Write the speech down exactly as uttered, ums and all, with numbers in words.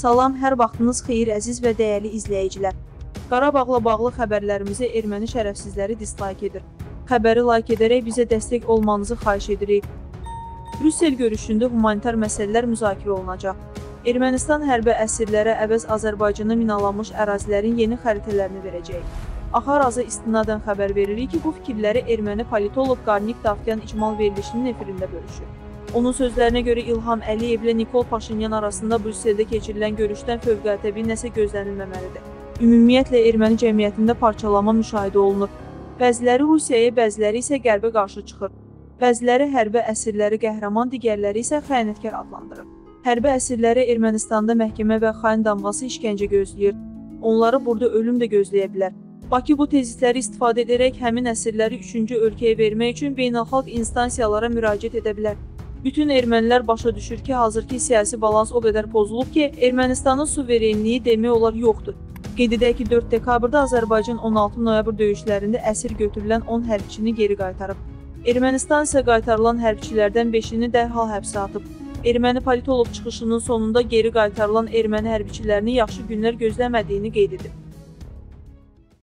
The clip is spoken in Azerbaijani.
Salam, hər vaxtınız xeyir əziz və dəyərli izləyicilər. Qarabağla bağlı xəbərlərimizi erməni şərəfsizləri dislike edir. Xəbəri like edərək bizə dəstək olmanızı xahiş edirik. Brüssel görüşündə humanitar məsələlər müzakirə olunacaq. Ermənistan hərbi əsirlərə əvəz Azərbaycana minalanmış ərazilərin yeni xəritələrini verəcək. Axar-azı istinadən xəbər veririk ki, bu fikirləri erməni politoloq Qarnik Davtyan icmal verilişinin efirində bölüşür. Onun sözlərinə görə İlham Əliyevlə Nikol Paşinyan arasında Brüsseldə keçirilən görüşdən fövqəltəbi nəsə gözlənilməməlidir. Ümumiyyətlə, erməni cəmiyyətində parçalanma müşahidə olunur. Bəziləri Rusiyaya, bəziləri isə Qərbə qarşı çıxır. Bəziləri hərbi əsirləri qəhrəman, digərləri isə xəyanətkar adlandırır. Hərbi əsirləri Ermənistanda məhkəmə və xain damğası işgəncə gözləyir. Onları burada ölüm də gözləyə bilər. Bakı bu tezlikləri istifadə edərək həmin əsirləri üçüncü ölkəyə vermək üçün beynəlxalq instansiyalara müraciət edə bilər. Bütün ermənilər başa düşür ki, hazırki siyasi balans o qədər pozulub ki, Ermənistanın suverenliyi demək olar yoxdur. Qeyd edək ki, dörd dekabrda Azərbaycan on altı noyabr döyüşlərində əsir götürülən on hərbiçini geri qaytarıb. Ermənistan isə qaytarılan hərbiçilərdən beşini dərhal həbsə atıb. Erməni politoloq çıxışının sonunda geri qaytarılan erməni hərbiçilərini yaxşı günlər gözləmədiyini qeyd edib.